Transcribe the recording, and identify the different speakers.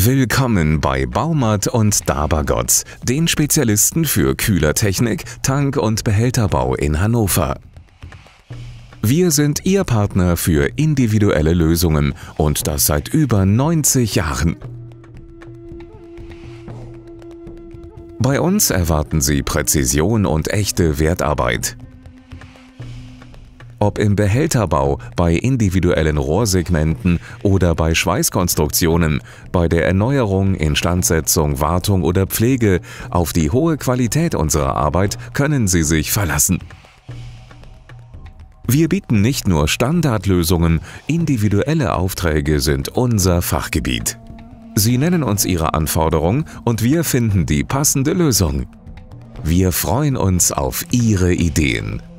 Speaker 1: Willkommen bei Baumert und Dabergott, den Spezialisten für Kühlertechnik, Tank- und Behälterbau in Hannover. Wir sind Ihr Partner für individuelle Lösungen und das seit über 90 Jahren. Bei uns erwarten Sie Präzision und echte Wertarbeit. Ob im Behälterbau, bei individuellen Rohrsegmenten oder bei Schweißkonstruktionen, bei der Erneuerung, Instandsetzung, Wartung oder Pflege, auf die hohe Qualität unserer Arbeit können Sie sich verlassen. Wir bieten nicht nur Standardlösungen, individuelle Aufträge sind unser Fachgebiet. Sie nennen uns Ihre Anforderung und wir finden die passende Lösung. Wir freuen uns auf Ihre Ideen.